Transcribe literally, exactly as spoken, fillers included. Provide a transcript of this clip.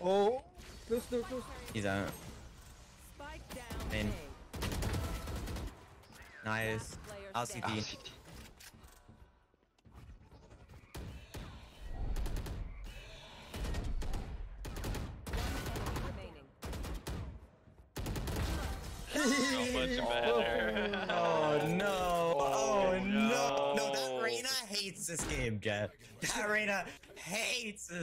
Oh, close door, close. He's out. Spike down. In. A. Nice. Player I'll C T. Ah, standing. C T. Remaining. So much better. Oh no! Oh, Oh, no! No, no. that Reyna hates this game, Jet. That Reyna hates this.